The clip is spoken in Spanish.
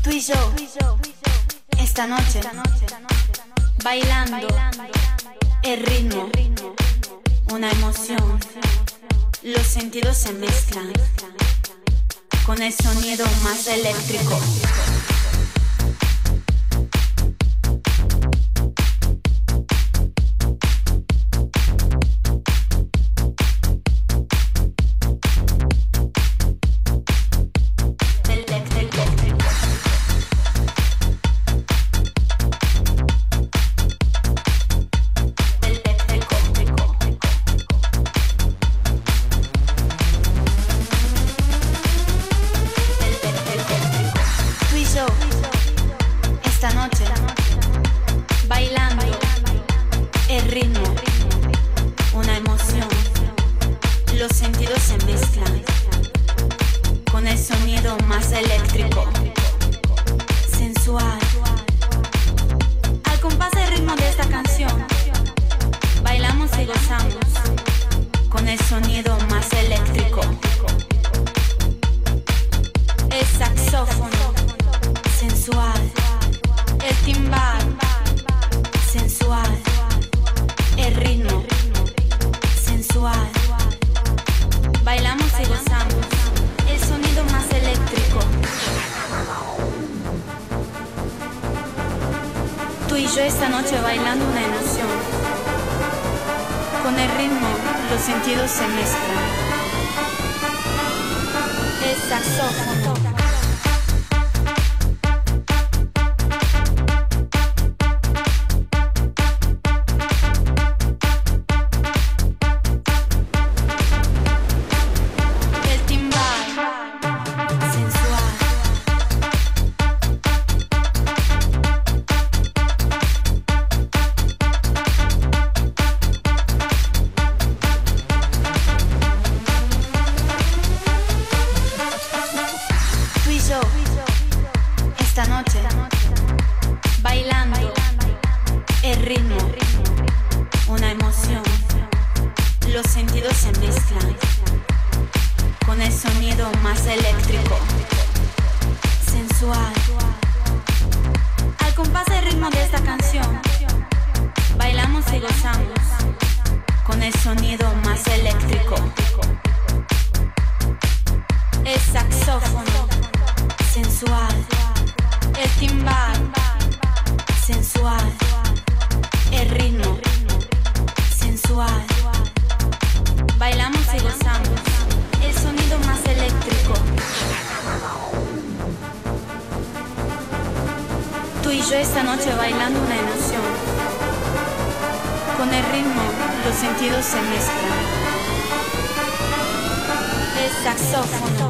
Tú y yo, esta noche, bailando el ritmo, una emoción. Los sentidos se mezclan con el sonido más eléctrico. Esta noche, bailando el ritmo, una emoción. Los sentidos se mezclan con el sonido más eléctrico, sensual. Al compás del ritmo de esta canción, bailamos y gozamos con el sonido más eléctrico. El saxófono sensual, el timbal sensual, el ritmo sensual. Bailamos y gozamos el sonido más eléctrico. Tú y yo esta noche bailando una emoción. Con el ritmo los sentidos se mezclan. El saxófono. Esta noche, bailando el ritmo, una emoción. Los sentidos se mezclan con el sonido más eléctrico, sensual. Al compás del ritmo de esta canción, bailamos y gozamos con el sonido más eléctrico. El saxófono sensual, el timbal sensual, el ritmo sensual. Bailamos y gozamos el sonido más eléctrico. Tú y yo esta noche bailando una emoción. Con el ritmo los sentidos se mezclan. El saxófono